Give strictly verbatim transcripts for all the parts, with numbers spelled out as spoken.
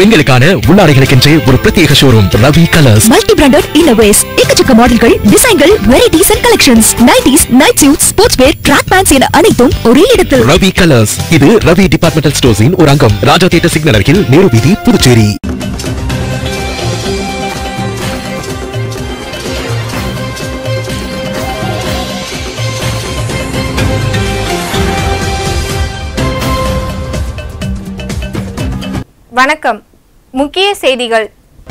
பெண்களுக்கான உள்ளாடைகளுக்கென்றே ஒரு பிரத்யேக showroom Ravi colours. Multi branded innerwears, எக்கச்சக்க மாடல்கள், டிசைன்கள், varieties and collections, nighties, night suits, sports wear, track pants என அனைத்தும் ஒரே இடத்தில். ரவி கலர்ஸ். இது ரவி டிபார்ட்மெண்டல் ஸ்டோர்ஸின் ஒரு அங்கம். ராஜா தியேட்டர் சிக்னல் அருகில், நேரு வீதி, புதுச்சேரி. வணக்கம். முக்கிய செய்திகள்.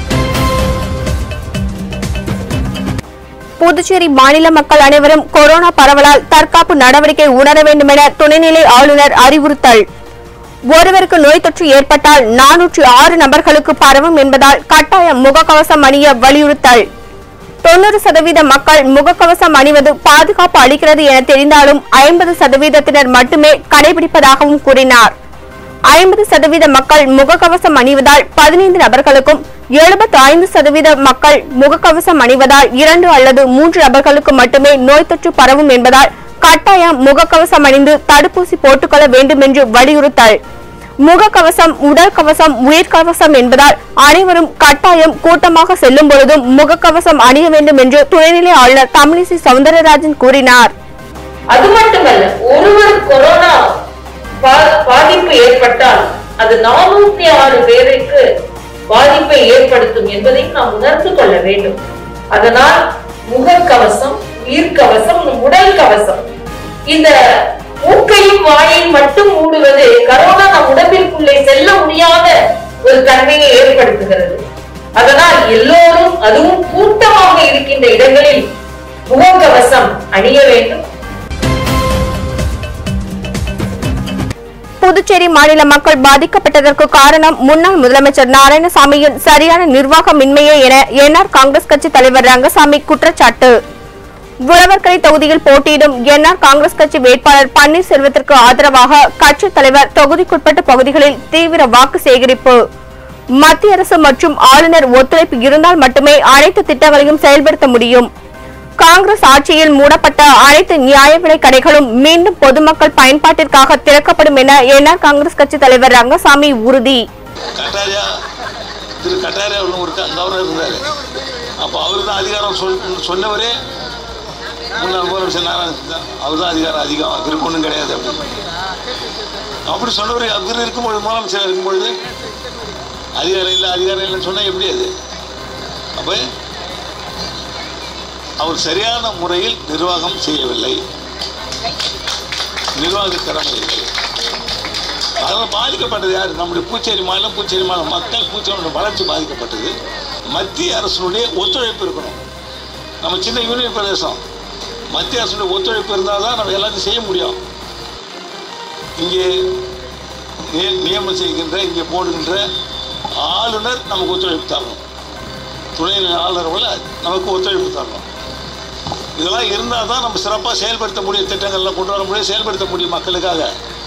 புதுச்சேரி மாநில மக்கள் அனைவரும் கொரோனா பரவலால் தற்காப்பு நடவடிக்கை உணர வேண்டும் என துணைநிலை ஆளுநர் அறிவுறுத்தல். ஒருவருக்கு நோய் தொற்று ஏற்பட்டால் நானூற்று ஆறு நபர்களுக்கு பரவும் என்பதால் கட்டாயம் முகக்கவசம் அணிய வலியுறுத்தல். தொன்னூறு சதவீத மக்கள் முகக்கவசம் அணிவது பாதுகாப்பு அளிக்கிறது என தெரிந்தாலும் ஐம்பது சதவீதத்தினர் மட்டுமே கடைபிடிப்பதாகவும் கூறினார். ஐம்பது சதவீத மக்கள் முகக்கவசம் அணிவதால் பதினைந்து நபர்களுக்கும், எழுபத்தி ஐந்து சதவீத மக்கள் முகக்கவசம் அணிவதால் இரண்டு அல்லது மூன்று நபர்களுக்கு மட்டுமே நோய் தொற்று பரவும் என்பதால் கட்டாயம் முகக்கவசம் அணிந்து தடுப்பூசி போட்டுக்கொள்ள வேண்டும் என்று வலியுறுத்தல். முகக்கவசம் உடல் கவசம் உயிர்கவசம் என்பதால் அனைவரும் கட்டாயம் கூட்டமாக செல்லும் பொழுதும் முகக்கவசம் அணிய வேண்டும் என்று துணைநிலை ஆளுநர் தமிழிசை சவுந்தரராஜன் கூறினார். அது மட்டுமல்ல, ஒருவர் கொரோனா பாதிப்பு ஏற்பட்டால் அது நானூத்தி ஆறு பேருக்கு பாதிப்பை ஏற்படுத்தும் என்பதையும் நாம் உணர்ந்து கொள்ள வேண்டும். அதனால் முகக்கவசம், உயிர்கவசம், உடல் கவசம், இந்த மூக்கையும் வாயையும் மட்டும் மூடுவது கரோனா நம் உடம்பிற்குள்ளே செல்ல முடியாத ஒரு தன்மையை ஏற்படுத்துகிறது. அதனால் எல்லோரும், அதுவும் கூட்டமாக இருக்கின்ற இடங்களில் முகக்கவசம் அணிய வேண்டும். புதுச்சேரி மாநில மக்கள் பாதிக்கப்பட்டதற்கு காரணம் முன்னாள் முதலமைச்சர் நாராயணசாமியின் சரியான நிர்வாகமின்மையே என என்ஆர் காங்கிரஸ் கட்சி தலைவர் ரங்கசாமி குற்றச்சாட்டு. உழவர்கரை தொகுதியில் போட்டியிடும் என்ஆர் காங்கிரஸ் கட்சி வேட்பாளர் பன்னீர்செல்வத்திற்கு ஆதரவாக கட்சி தலைவர் தொகுதிக்குட்பட்ட பகுதிகளில் தீவிர வாக்கு சேகரிப்பு. மத்திய அரசு மற்றும் ஆளுநர் ஒத்துழைப்பு இருந்தால் மட்டுமே அனைத்து திட்டங்களையும் செயல்படுத்த முடியும். காங்கிரஸ் ஆட்சியில் மூடப்பட்ட அனைத்து நியாய விலை கடைகளும் மீண்டும் பொதுமக்கள் பயன்பாட்டிற்காக திறக்கப்படும் என என்ஆர் காங்கிரஸ் கட்சி தலைவர் ரங்கசாமி உறுதி. சொன்னவரே முன்னாள் முதலமைச்சர் நாராயணசாமி, அவர் தான் அதிகாரம் அதிகம், அவருக்கு ஒன்றும் கிடையாது அப்படி சொன்னவர். அவர் இருக்கும்பொழுது, முதலமைச்சர் இருக்கும்பொழுது அதிகாரம் இல்லை அதிகாரம் இல்லைன்னு சொன்னால் எப்படி அது? அப்போ அவர் சரியான முறையில் நிர்வாகம் செய்யவில்லை, நிர்வாக திறமை இல்லை. அதனால் பாதிக்கப்பட்டது யார்? நம்முடைய புதுச்சேரி மாநிலம், புதுச்சேரி மாநிலம் மக்கள், புதுச்சேரியோட வளர்ச்சி பாதிக்கப்பட்டது. மத்திய அரசினுடைய ஒத்துழைப்பு இருக்கணும். நம்ம சின்ன யூனியன் பிரதேசம், மத்திய அரசுடைய ஒத்துழைப்பு இருந்தால் தான் நம்ம எல்லாத்தையும் செய்ய முடியும். இங்கே நியமனம் செய்கின்ற, இங்கே போடுகின்ற ஆளுநர் நமக்கு ஒத்துழைப்பு தரணும், துணை ஆளுநர்கள் நமக்கு ஒத்துழைப்பு தரணும். இதெல்லாம் இருந்தால் தான் நம்ம சிறப்பாக செயல்படுத்த முடியும், திட்டங்கள்லாம் கொண்டு வர முடியும், செயல்படுத்த முடியும் மக்களுக்காக.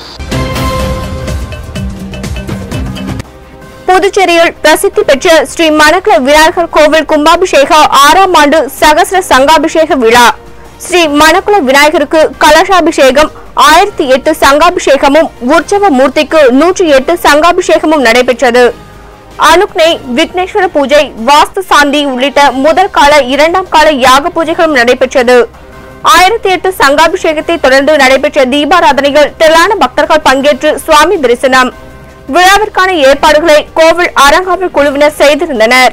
புதுச்சேரியில் பிரசித்தி பெற்ற ஸ்ரீ மணக்குள விநாயகர் கோவில் கும்பாபிஷேக ஆறாம் ஆண்டு சகஸ்ர சங்காபிஷேக விழா. ஸ்ரீ மணக்குள விநாயகருக்கு கலசாபிஷேகம், ஆயிரத்தி எட்டு சங்காபிஷேகமும், உற்சவ மூர்த்திக்கு நூற்றி எட்டு சங்காபிஷேகமும் நடைபெற்றது. அனுக்னை, விக்னேஸ்வர பூஜை, வாஸ்து சாந்தி உள்ளிட்ட முதல் கால, இரண்டாம் கால யாக பூஜைகளும் நடைபெற்றது. ஆயிரத்தி எட்டு சங்காபிஷேகத்தை தொடர்ந்து நடைபெற்ற தீபாராதனைகள் திரளான பக்தர்கள் பங்கேற்று சுவாமி தரிசனம். விழாவிற்கான ஏற்பாடுகளை கோவில் அறங்காவல் குழுவினர் செய்திருந்தனர்.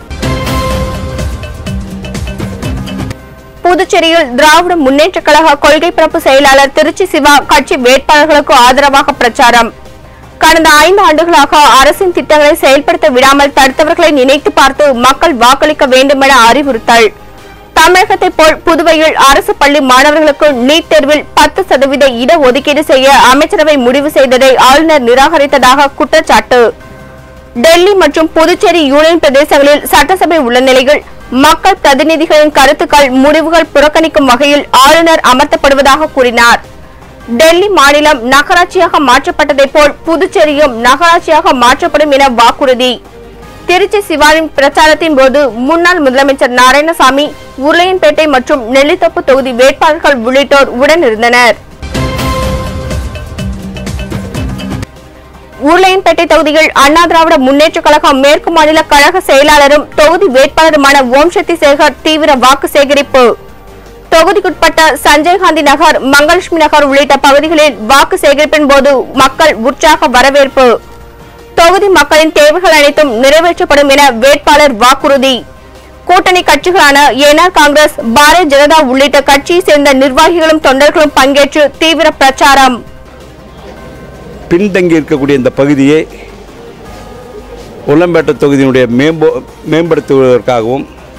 புதுச்சேரியில் திராவிட முன்னேற்ற கழக கொள்கை பரப்பு செயலாளர் திருச்சி சிவா கட்சி வேட்பாளர்களுக்கு ஆதரவாக பிரச்சாரம். கடந்த ஐந்து ஆண்டுகளாக அரசின் திட்டங்களை செயல்படுத்த விடாமல் தடுத்தவர்களை நினைத்து பார்த்து மக்கள் வாக்களிக்க வேண்டும் என அறிவுறுத்தல். தமிழகத்தை போல் புதுவையில் அரசு பள்ளி மாணவர்களுக்கு நீட் தேர்வில் பத்து சதவீத இடஒதுக்கீடு செய்ய அமைச்சரவை முடிவு செய்ததை ஆளுநர் நிராகரித்ததாக குற்றச்சாட்டு. டெல்லி மற்றும் புதுச்சேரி யூனியன் பிரதேசங்களில் சட்டசபை உள்ள நிலையில் மக்கள் பிரதிநிதிகளின் கருத்துக்கள், முடிவுகள் புறக்கணிக்கும் வகையில் ஆளுநர் அமர்த்தப்படுவதாக கூறினார். டெல்லி மாநிலம் நகராட்சியாக மாற்றப்பட்டதை போல் புதுச்சேரியும் நகராட்சியாக மாற்றப்படும் என வாக்குறுதி. திருச்சி சிவாவின் பிரச்சாரத்தின் போது முன்னாள் முதலமைச்சர் நாராயணசாமி, உருளையன்பேட்டை மற்றும் நெல்லித்தோப்பு தொகுதி வேட்பாளர்கள் உள்ளிட்டோர் உடனிருந்தனர். உருளையன்பேட்டை தொகுதியில் அண்ணா திராவிட முன்னேற்ற கழகம் மேற்கு மாநில கழக செயலாளரும் தொகுதி வேட்பாளருமான ஓம் சக்தி சேகர் தீவிர வாக்கு சேகரிப்பு. தொகுதிக்குட்பட்ட சஞ்சய் காந்தி நகர், மங்கலட்சுமி நகர் உள்ளிட்ட பகுதிகளில் வாக்கு சேகரிப்பின் போது மக்கள் உற்சாக வரவேற்பு. தொகுதி மக்களின் தேவைகள் அனைத்தும் நிறைவேற்றப்படும் என வேட்பாளர் வாக்குறுதி. கூட்டணி கட்சிகளான என்ஆர் காங்கிரஸ், பாரதிய ஜனதா உள்ளிட்ட கட்சியை சேர்ந்த நிர்வாகிகளும் தொண்டர்களும் பங்கேற்று தீவிர பிரச்சாரம். பின்தங்கி இருக்கக்கூடிய இந்த பகுதியை உருளையன்பேட்டை தொகுதியினுடைய மேம்போ மேம்படுத்துவதற்காகவும்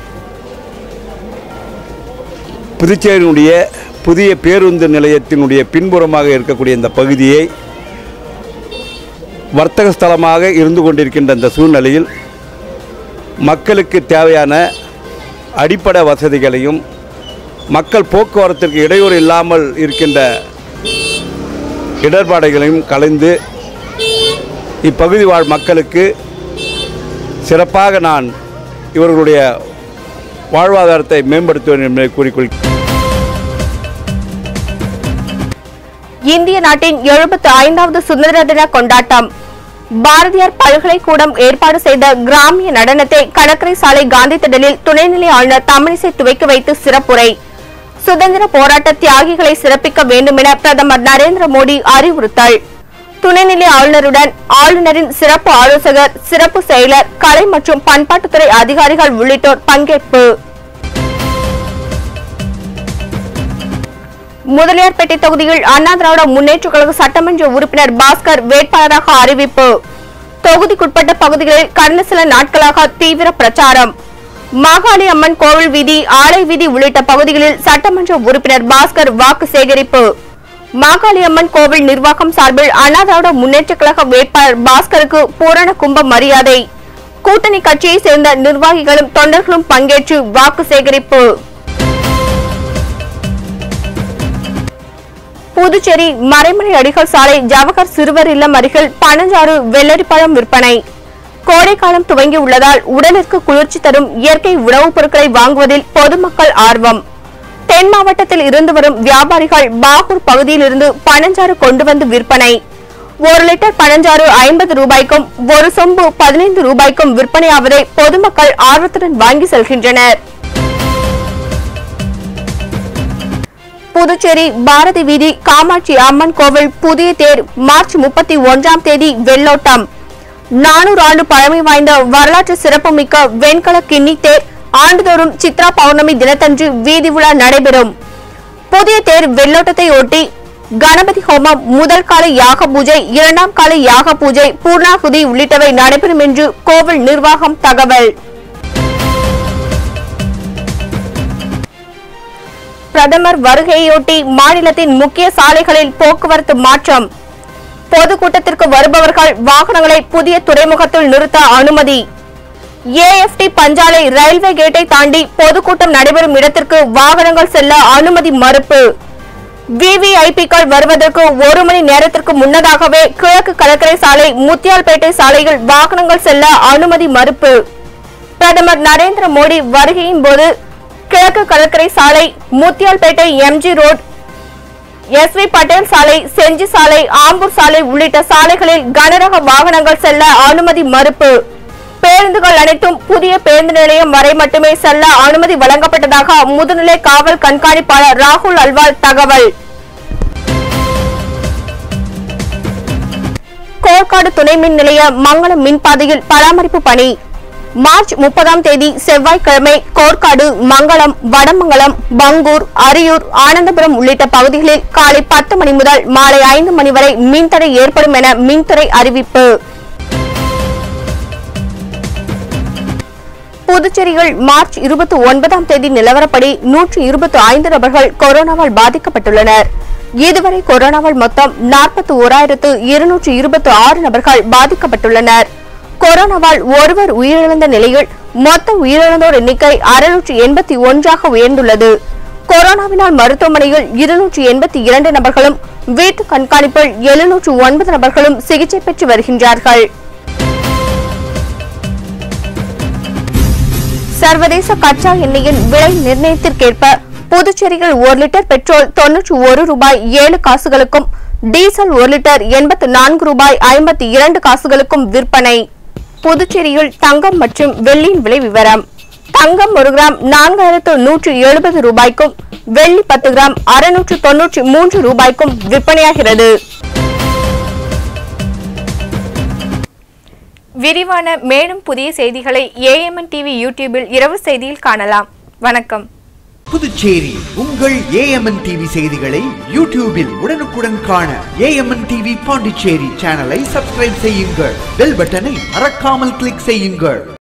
புதுச்சேரியினுடைய புதிய பேருந்து நிலையத்தினுடைய பின்புறமாக இருக்கக்கூடிய இந்த பகுதியை வர்த்தக ஸ்தலமாக இருந்து கொண்டிருக்கின்ற இந்த சூழ்நிலையில் மக்களுக்கு தேவையான அடிப்படை வசதிகளையும் மக்கள் போக்குவரத்திற்கு இடையூறு இல்லாமல் இருக்கின்ற இடர்பாடுகளையும் கலைந்து இப்பகுதி வாழ் மக்களுக்கு சிறப்பாக நான் இவர்களுடைய வாழ்வாதாரத்தை மேம்படுத்துவேன் என்பதை கூறிக்கொள்கிறேன். இந்திய நாட்டின் எழுபத்தி ஐந்தாவது சுதந்திர தின கொண்டாட்டம். பாரதியார் பல்கலைக்கூடம் ஏற்பாடு செய்த கிராமிய நடனத்தை கடற்கரை சாலை காந்தி திடலில் துணைநிலை ஆளுநர் தமிழிசை துவக்கி வைத்து சிறப்புரை. சுதந்திர போராட்ட தியாகிகளை சிறப்பிக்க வேண்டும் என பிரதமர் நரேந்திர மோடி அறிவுறுத்தல். துணைநிலை ஆளுநருடன் ஆளுநரின் சிறப்பு ஆலோசகர், சிறப்பு செயலர், கலை மற்றும் பண்பாட்டுத்துறை அதிகாரிகள் உள்ளிட்டோர் பங்கேற்பு. முதலியார்பேட்டை தொகுதியில் அண்ணா திராவிட முன்னேற்ற கழக சட்டமன்ற உறுப்பினர் பாஸ்கர் வேட்பாளராக அறிவிப்பு. தொகுதிக்குட்பட்ட பகுதிகளில் கடந்த சில நாட்களாக தீவிர பிரச்சாரம். மாகாளி அம்மன் கோவில் வீதி, ஆலை வீதி உள்ளிட்ட பகுதிகளில் சட்டமன்ற உறுப்பினர் பாஸ்கர் வாக்கு சேகரிப்பு. மாகாளி அம்மன் கோவில் நிர்வாகம் சார்பில் அண்ணா திராவிட முன்னேற்ற கழக வேட்பாளர் பாஸ்கருக்கு பூரண கும்ப மரியாதை. கூட்டணி கட்சியை சேர்ந்த நிர்வாகிகளும் தொண்டர்களும் பங்கேற்று வாக்கு சேகரிப்பு. புதுச்சேரி மறைமலை அடிகள் சாலை ஜவஹர் சிறுவர் இல்லம் அருகில் பனஞ்சாறு வெள்ளரிப்பழம் விற்பனை. கோடைக்காலம் துவங்கி உள்ளதால் உடலுக்கு குளிர்ச்சி தரும் இயற்கை உணவுப் பொருட்களை வாங்குவதில் பொதுமக்கள் ஆர்வம். தென் மாவட்டத்தில் இருந்து வரும் வியாபாரிகள் பாகூர் பகுதியில் இருந்து பனஞ்சாறு கொண்டு வந்து விற்பனை. ஒரு லிட்டர் பனஞ்சாறு ஐம்பது ரூபாய்க்கும் ஒரு சொம்பு பதினைந்து ரூபாய்க்கும் விற்பனையாவதை பொதுமக்கள் ஆர்வத்துடன் வாங்கி செல்கின்றனர். புதுச்சேரி பாரதி வீதி காமாட்சி அம்மன் கோவில் புதிய தேர் மார்ச் முப்பத்தி ஒன்றாம் தேதி வெள்ளோட்டம். நானூறு ஆண்டு பழமை வாய்ந்த வரலாற்று சிறப்புமிக்க வெண்கல கிண்ணி தேர் ஆண்டுதோறும் சித்ரா பௌர்ணமி தினத்தன்று வீதி உலா நடைபெறும். புதிய தேர் வெள்ளோட்டத்தை ஒட்டி கணபதி ஹோமம், முதல் கால யாக பூஜை, இரண்டாம் கால யாக பூஜை, பூர்ணாகுதி உள்ளிட்டவை நடைபெறும் என்று கோவில் நிர்வாகம் தகவல். பிரதமர் வருகையொட்டி மாநிலத்தின் முக்கிய சாலைகளில் போக்குவரத்து மாற்றம். பொதுக்கூட்டத்திற்கு வருபவர்கள் வாகனங்களை புதிய துறைமுகத்தில் நிறுத்த அனுமதி. ஏஎஃப்டி பஞ்சாலை ரயில்வே கேட்டை தாண்டி பொதுக்கூட்டம் நடைபெறும் இடத்திற்கு வாகனங்கள் செல்ல அனுமதி மறுப்பு. விவிஐபிக்கள் வருவதற்கு ஒரு மணி நேரத்திற்கு முன்னதாகவே கிழக்கு கடற்கரை சாலை, முத்தியால்பேட்டை சாலையில் வாகனங்கள் செல்ல அனுமதி மறுப்பு. பிரதமர் நரேந்திர மோடி வருகையின் போது கிழக்கு கடற்கரை சாலை, Muthialpet MG road, S V Patel சாலை, செஞ்சி சாலை, ஆம்பூர் சாலை உள்ளிட்ட சாலைகளில் கனரக வாகனங்கள் செல்ல அனுமதி மறுப்பு. பேருந்துகள் அனைத்தும் புதிய பேருந்து நிலையம் வரை மட்டுமே செல்ல அனுமதி வழங்கப்பட்டதாக முதுநிலை காவல் கண்காணிப்பாளர் ராகுல் அல்வால் தகவல். கோர்க்காடு துணை மின் நிலைய மங்களம் மின்பாதையில் பராமரிப்பு பணி. மார்ச் முப்பதாம் தேதி செவ்வாய்க்கிழமை கோர்க்காடு, மங்களம், வடமங்கலம், பங்கூர், அரியூர், ஆனந்தபுரம் உள்ளிட்ட பகுதிகளில் காலை பத்து மணி முதல் மாலை ஐந்து மணி வரை மின்தடை ஏற்படும் என மின்துறை அறிவிப்பு. புதுச்சேரியில் மார்ச் இருபத்தி ஒன்பதாம் தேதி நிலவரப்படி நூற்று இருபத்தி ஐந்து நபர்கள் கொரோனாவால் பாதிக்கப்பட்டுள்ளனர். இதுவரை கொரோனாவால் மொத்தம் நாற்பத்தி ஓராயிரத்து இருநூற்று இருபத்தி ஆறு நபர்கள் பாதிக்கப்பட்டுள்ளனர். கொரோனாவால் ஒருவர் உயிரிழந்த நிலையில் மொத்த உயிரிழந்தோர் எண்ணிக்கை அறுநூற்று எண்பத்தி ஒன்றாக உயர்ந்துள்ளது. கொரோனாவினால் மருத்துவமனையில் இருநூற்று எண்பத்தி இரண்டு நபர்களும், வீட்டு கண்காணிப்பில் எழுநூற்று ஒன்பது நபர்களும் சிகிச்சை பெற்று வருகின்றார்கள். சர்வதேச கச்சா எண்ணெயின் விலை நிர்ணயத்திற்கேற்ப புதுச்சேரியில் ஒரு லிட்டர் பெட்ரோல் தொன்னூற்று ஒரு ரூபாய் ஏழு காசுகளுக்கும், டீசல் ஒரு லிட்டர் எண்பத்து நான்கு ரூபாய் ஐம்பத்தி இரண்டு காசுகளுக்கும் விற்பனை. புதுச்சேரியில் தங்கம் மற்றும் வெள்ளியின் விலை விவரம். தங்கம் ஒரு கிராம் நான்காயிரத்து நூற்று எழுபது ரூபாய்க்கும் வெள்ளி பத்து கிராம் அறுநூற்று தொன்னூற்றி மூன்று ரூபாய்க்கும் விற்பனையாகிறது. விரிவான மேலும் புதிய செய்திகளை ஏஎம்என் டிவி யூடியூபில் இரவு செய்தியில் காணலாம். வணக்கம். புதுச்சேரி உங்கள் ஏஎம்என் டிவி செய்திகளை யூடியூபில் உடனுக்குடன் காண ஏஎம்என் டிவி பாண்டிச்சேரி சேனலை சப்ஸ்கிரைப் செய்யுங்கள். பெல் பட்டனை மறக்காமல் கிளிக் செய்யுங்கள்.